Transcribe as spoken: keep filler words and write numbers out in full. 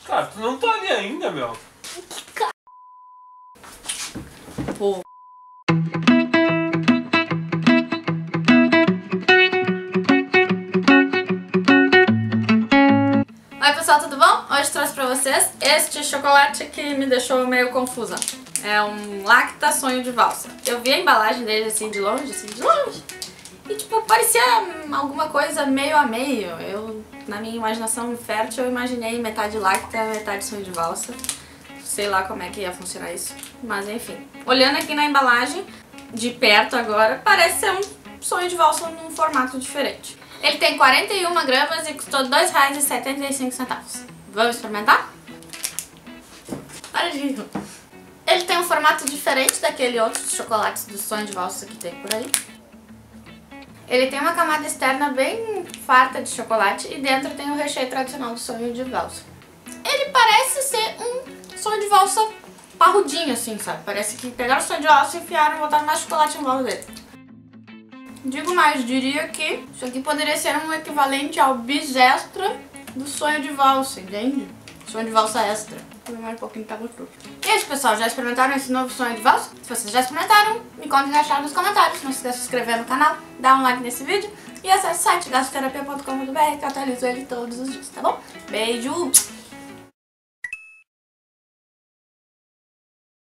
Cara, tu não tá ali ainda, meu. Que cara. Pô. Oi pessoal, tudo bom? Hoje trouxe pra vocês este chocolate que me deixou meio confusa. É um Lacta Sonho de Valsa. Eu vi a embalagem dele assim de longe, assim de longe. E tipo, parecia alguma coisa meio a meio. Eu, na minha imaginação fértil, eu imaginei metade Lacta, metade Sonho de Valsa. Sei lá como é que ia funcionar isso, mas enfim. Olhando aqui na embalagem, de perto agora, parece ser um Sonho de Valsa num formato diferente. Ele tem quarenta e uma gramas e custou dois reais e setenta e cinco centavos. Vamos experimentar? Para de rir. Ele tem um formato diferente daquele outro chocolates do Sonho de Valsa que tem por aí. Ele tem uma camada externa bem farta de chocolate e dentro tem o recheio tradicional do Sonho de Valsa. Ele parece ser um Sonho de Valsa parrudinho assim, sabe? Parece que pegaram o Sonho de Valsa e enfiaram e botaram mais chocolate em volta dele. Digo mais, diria que isso aqui poderia ser um equivalente ao bis extra do Sonho de Valsa, entende? Sonho de Valsa extra. Vou comer mais um pouquinho, tá gostoso. E é isso, pessoal, já experimentaram esse novo Sonho de Valsa? Se vocês já experimentaram, me contem o que acharam nos comentários. Não se esqueça de se inscrever no canal, dar um like nesse vídeo e acesse o site gastroterapia ponto com ponto br que eu atualizo ele todos os dias, tá bom? Beijo!